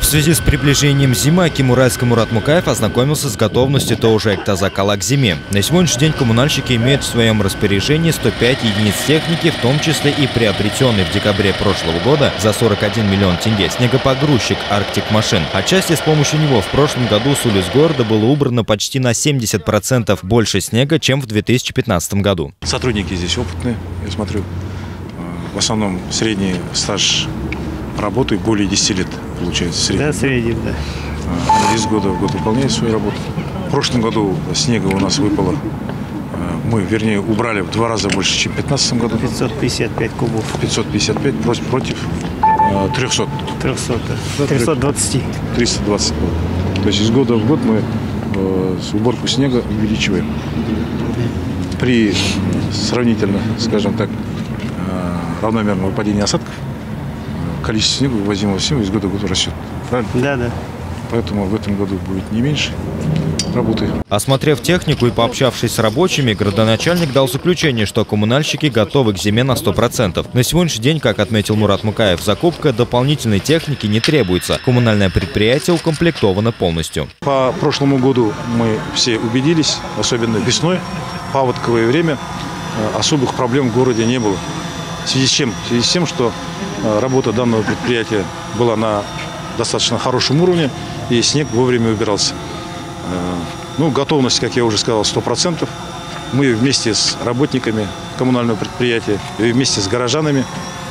связи с приближением зимы аким Уральска Мурат Мукаев ознакомился с готовностью ТО ЖЭК «Тазакала» к зиме. На сегодняшний день коммунальщики имеют в своем распоряжении 105 единиц техники, в том числе и приобретенный в декабре прошлого года за 41 миллион тенге снегопогрузчик «Арктик Машин». Отчасти с помощью него в прошлом году с улиц города было убрано почти на 70% больше снега, чем в 2015 году. Сотрудники здесь опытные, я смотрю. В основном средний стаж работы более 10 лет получается. Средний. Да, средний, да. Они из года в год выполняют свою работу. В прошлом году снега у нас выпало. Мы, вернее, убрали в 2 раза больше, чем в 2015 году. 555 кубов. 555 против 300. 320. 320. То есть из года в год мы уборку снега увеличиваем. При сравнительно, скажем так, равномерном выпадении осадков количество снега, вывозимого снега, из года в год растет. Правильно? Да, да. Поэтому в этом году будет не меньше работы. Осмотрев технику и пообщавшись с рабочими, градоначальник дал заключение, что коммунальщики готовы к зиме на 100%. На сегодняшний день, как отметил Мурат Мукаев, закупка дополнительной техники не требуется. Коммунальное предприятие укомплектовано полностью. По прошлому году мы все убедились, особенно весной, паводковое время, особых проблем в городе не было. В связи с тем, что работа данного предприятия была на достаточно хорошем уровне, и снег вовремя убирался. Ну, готовность, как я уже сказал, 100%. Мы вместе с работниками коммунального предприятия и вместе с горожанами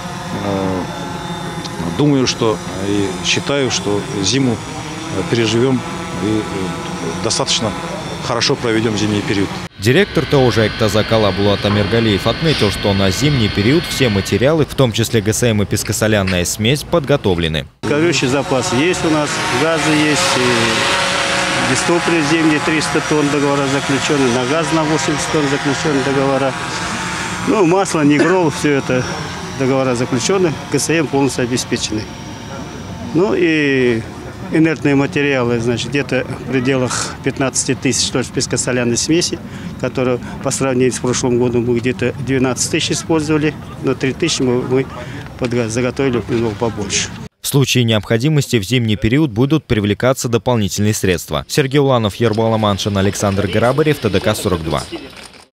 думаю, что и считаю, что зиму переживем и достаточно хорошо проведем зимний период. Директор ТО ЖЭК «Тазакала» Булат Амиргалиев отметил, что на зимний период все материалы, в том числе ГСМ и пескосоляная смесь, подготовлены. Горючий запас есть у нас, газы есть, и дистопливо зимний 300 тонн договора заключены, на газ на 80 тонн заключены договора. Ну, масло, нигрол, все это договора заключены, ГСМ полностью обеспечены. Ну и инертные материалы, значит, где-то в пределах 15 тысяч тоже пескосоляной смеси, которую по сравнению с прошлым годом мы где-то 12 тысяч использовали, но 3 тысячи мы заготовили немного побольше. В случае необходимости в зимний период будут привлекаться дополнительные средства. Сергей Уланов, Ербол Аманшин, Александр Гарабарев, ТДК-42.